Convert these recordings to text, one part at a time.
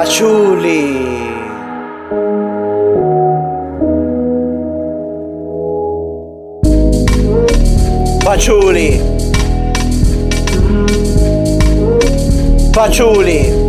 Faciuli. Faciuli. Faciuli.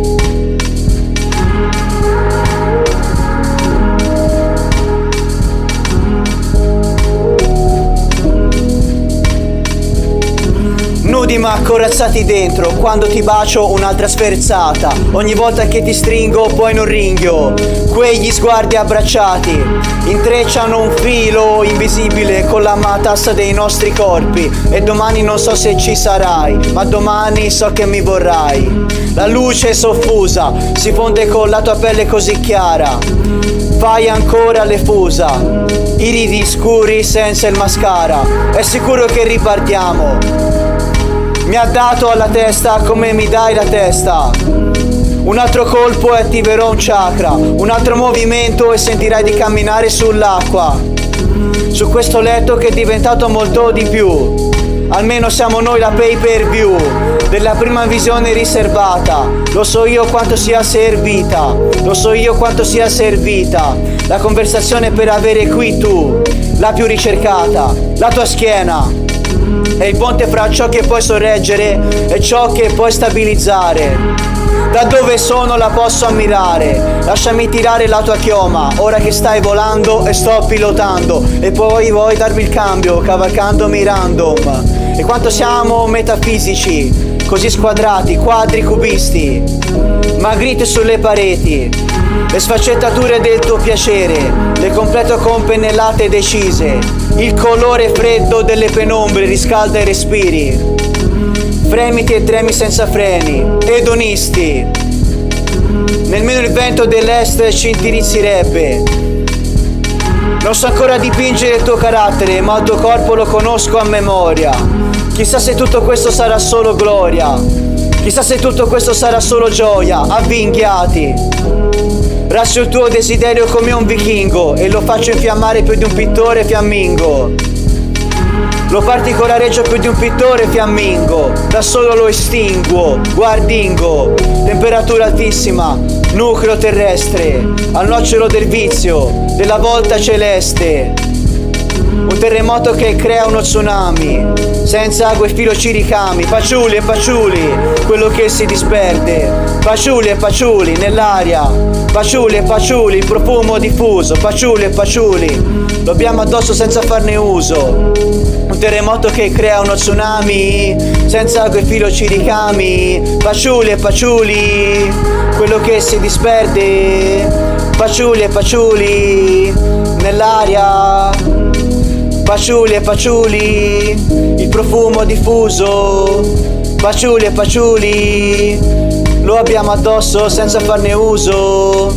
Nudi ma corazzati dentro, quando ti bacio un'altra sferzata. Ogni volta che ti stringo poi non ringhio. Quegli sguardi abbracciati intrecciano un filo invisibile con la matassa dei nostri corpi. E domani non so se ci sarai, ma domani so che mi vorrai. La luce soffusa si fonde con la tua pelle così chiara. Fai ancora le fusa, iridi scuri senza il mascara. È sicuro che ripartiamo. Mi ha dato alla testa come mi dai la testa. Un altro colpo e attiverò un chakra. Un altro movimento e sentirai di camminare sull'acqua. Su questo letto che è diventato molto di più. Almeno siamo noi la pay per view della prima visione riservata. Lo so io quanto sia servita. Lo so io quanto sia servita la conversazione per avere qui tu, la più ricercata, la tua schiena. È il ponte fra ciò che puoi sorreggere e ciò che puoi stabilizzare. Da dove sono la posso ammirare. Lasciami tirare la tua chioma, ora che stai volando e sto pilotando. E poi vuoi darmi il cambio, cavalcandomi random. E quanto siamo metafisici, così squadrati, quadri cubisti, magrite sulle pareti. Le sfaccettature del tuo piacere le completo con pennellate decise. Il colore freddo delle penombre riscalda i respiri. Fremiti e tremi senza freni, edonisti. Nemmeno il vento dell'est ci indirizzerebbe. Non so ancora dipingere il tuo carattere, ma il tuo corpo lo conosco a memoria. Chissà se tutto questo sarà solo gloria. Chissà se tutto questo sarà solo gioia, avvinghiati. Rascio il tuo desiderio come un vichingo e lo faccio infiammare più di un pittore fiammingo. Lo particolareggio più di un pittore fiammingo. Da solo lo estinguo, guardingo. Temperatura altissima, nucleo terrestre, al nocciolo del vizio, della volta celeste. Un terremoto che crea uno tsunami, senza acqua e filo ci ricami. Faciuli e faciuli, quello che si disperde. Faciuli e faciuli nell'aria. Faciuli e faciuli, il profumo diffuso. Faciuli e faciuli, lo abbiamo addosso senza farne uso. Un terremoto che crea uno tsunami, senza acqua e filo ci ricami. Faciuli e faciuli, quello che si disperde. Faciuli e faciuli nell'aria. Faciuli e faciuli, il profumo diffuso. Faciuli e faciuli, lo abbiamo addosso senza farne uso.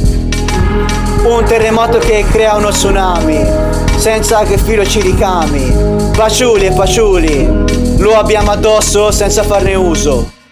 Un terremoto che crea uno tsunami, senza che filo ci ricami. Faciuli e faciuli, lo abbiamo addosso senza farne uso.